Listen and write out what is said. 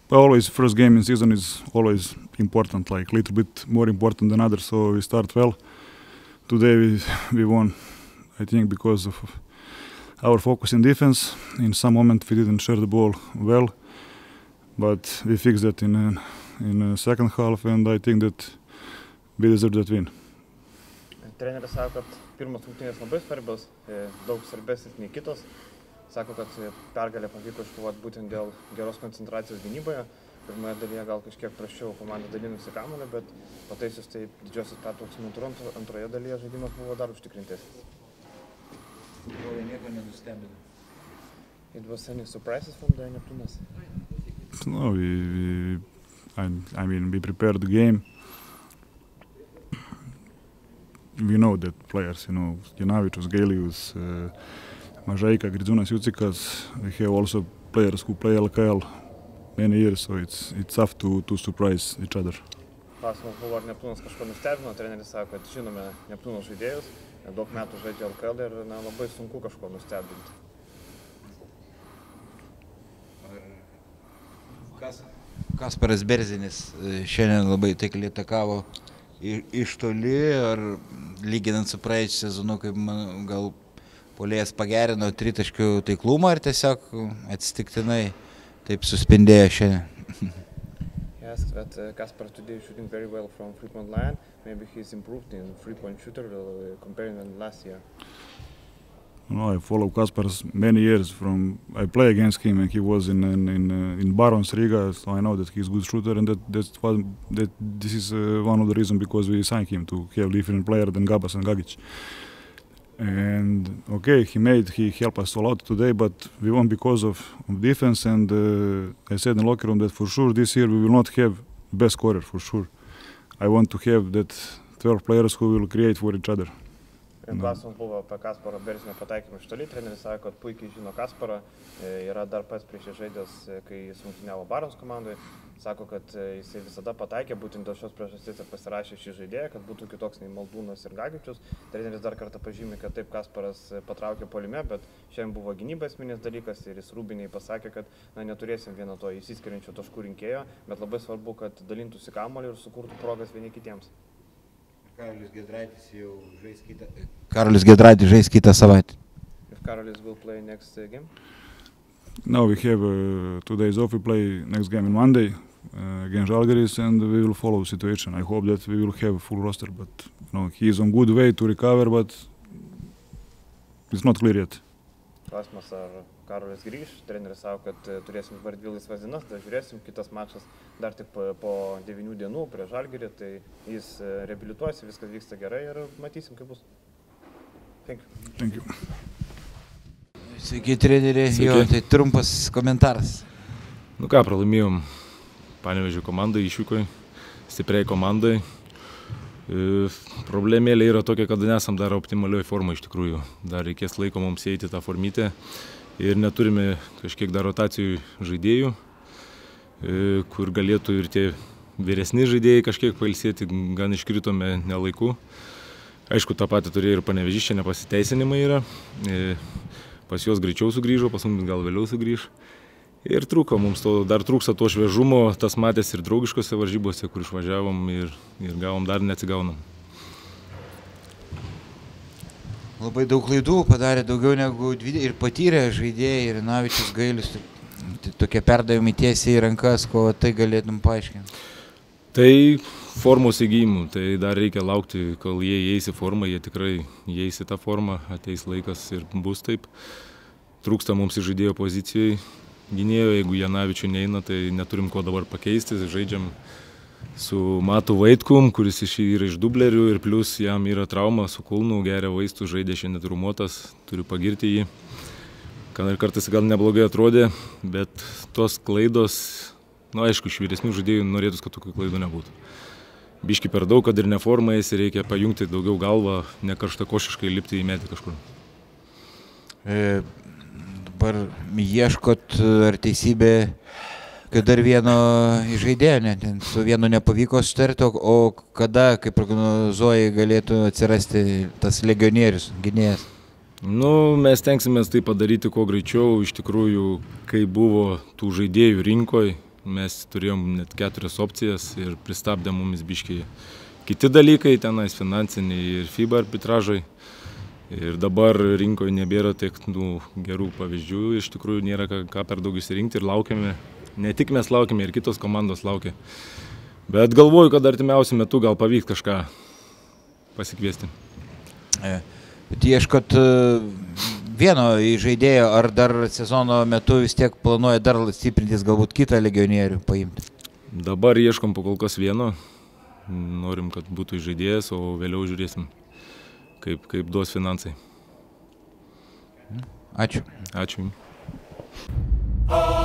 Always first game in season is always important, like a little bit more important than others. So we start well. Today we won, I think, because of our focus in defense. In some moment we didn't share the ball well, but we fixed that in the second half, and I think that we deserve that win. Treneris sako, kad pirmos rungtynės labai svarbios, daug svarbesnės nei kitos. Sako, kad pergalę pavyko iškovoti būtent dėl geros koncentracijos gynyboje. Pirmoje dalyje gal kažkiek prasčiau komanda dalinosi kamuolį, bet pataisius tai didžiosios pertraukos metu antroje dalyje žaidimas buvo dar užtikrintesnis. Nieko nenustebino. It was any surprises from the Neptūnas? No, we prepared the game. We know that players, Janavičius, Gailius, Mažeika, Gridzūnas, Jucikas. We have also players who play LKL many years, so it's tough to surprise each other. Klausimas buvo, ar Neptūnas kažko nustebino. Treneris sako, kad žinome Neptūno žaidėjus, daug metų žaidžia LKL ir labai sunku kažko nustebinti. Kasparas Berzinis šiandien labai taikliai atakavo iš toli, ar lyginant su praėjusiu sezonu, kaip gal puolėjas pagerino tritaškių taiklumą, ar tiesiog atsitiktinai taip suspindėjo šiandien? He asked that Kaspar today shooting very well from three-point line. Maybe he's improved in three-point shooter comparing than last year. No, I follow Kasparas many years. I play against him, and he was in Barons Riga, so I know that he's a good shooter, and this is one of the reasons because we signed him to have different player than Gabas and Gagic. And okay, he helped us a lot today, but we won because of defense. And I said in the locker room that for sure this year we will not have best scorer for sure. I want to have that 12 players who will create for each other. Klausimas buvo apie Kasparo Berzinio pataikymą iš toli. Treneris sako, kad puikiai žino Kasparą. Yra dar pats prieš žaidęs, kai jis rungtyniavo Barons komandoje. Sako, kad jisai visada pataikė, būtent dėl šios priežasties ir pasirašė šį žaidėją, kad būtų kitoks nei Maldūnas ir Gagičius. Treneris dar kartą pažymė, kad taip Kasparas patraukė puolime, bet šiandien buvo gynyba esminis dalykas ir jis Rūbiniai pasakė, kad neturėsim vieno to išsiskiriančio taškų rinkėjo, bet labai svarbu, kad dalintųsi kamuolį ir sukurtų progas vieni kitiems. Karolis Giedraitis žais kitą savaitę. If Karolis will play next game? No, we have 2 days off. We play next game on Monday against Žalgiris, and we will follow the situation. I hope that we will have a full roster, but he is on good way to recover, but it's not clear yet. Klausimas, ar Karolis grįš. Treneris sako, kad turėsim dabar 2 laisvas dienas, tai žiūrėsim, kitas mačas dar tik po 9 dienų prie Žalgirį, tai jis reabilituojasi, viskas vyksta gerai ir matysim, kaip bus. Thank you. Sveiki, treneri. Jo, tai trumpas komentaras. Pralaimėjom Panevėžio komandai, išvykoje, stipriai komandai. Problemėlė yra tokia, kad nesam dar optimalioj formai iš tikrųjų. Dar reikės laiko mums eiti tą formitę ir neturime kažkiek dar rotacijų žaidėjų, kur galėtų ir tie vyresni žaidėjai kažkiek pailsėti, gan iškritome nelaiku. Aišku, tą patį turėjo ir Panevėžys, čia nepasiteisinimai yra. Pas juos greičiau sugrįžo, pas mums gal vėliau sugrįž. Ir trūko, mums dar trūksta to šviežumo, tas matės ir draugiškose varžybose, kur išvažiavom ir gavom, dar neatsigaunam. Labai daug klaidų padarė, daugiau negu 20 ir patyrė žaidėjai, ir Janavičius, Gailius. Tai tokie perdavimai tiesiai į rankas, ko tai galėtum paaiškinti? Tai formos įgijimų, tai dar reikia laukti, kol jie įeis į formą, jie tikrai įeis į tą formą, ateis laikas ir bus taip. Trūksta mums į žaidėjo pozicijai. Gynėjo, jeigu Janavičių neina, tai neturim ko dabar pakeisti, žaidžiam su Matu Vaitkum, kuris yra iš dublerių ir plus jam yra trauma su kulnu, geria vaistų, žaidė šiandien trumuotas, turiu pagirti jį. Kartais gal neblogai atrodė, bet tos klaidos, aišku, iš vyresnių žaidėjų norėtus, kad tokių klaidų nebūtų. Biški per daug, kad ir neformais, reikia pajungti daugiau galvą, ne karštakošiškai lipti į metį kažkur. Dabar ieškot, ar teisybė, kad dar vieno žaidėjo, su vienu nepavyko sutarti, o kada, kaip prognozuoji, galėtų atsirasti tas legionierius, gynėjas? Mes tenksimės tai padaryti kuo greičiau, iš tikrųjų, kai buvo tų žaidėjų rinkoje, mes turėjom net 4 opcijas ir pristabdė mumis biškiai kiti dalykai, tenais finansiniai ir FIBA arbitražai. Ir dabar rinkoje nebėra tiek gerų pavyzdžių, iš tikrųjų nėra ką per daug išsirinkti ir laukiame, ne tik mes laukiame, ir kitos komandos laukia. Bet galvoju, kad artimiausiu metu gal pavyks kažką pasikviesti. Bet ieškot vieno žaidėjo, ar dar sezono metu vis tiek planuoja dar stiprintis, galbūt kitą legionierių paimti? Dabar ieškom po kol kas vieno, norim, kad būtų žaidėjas, o vėliau žiūrėsim, kaip duos finansai. Ačiū. Ačiū.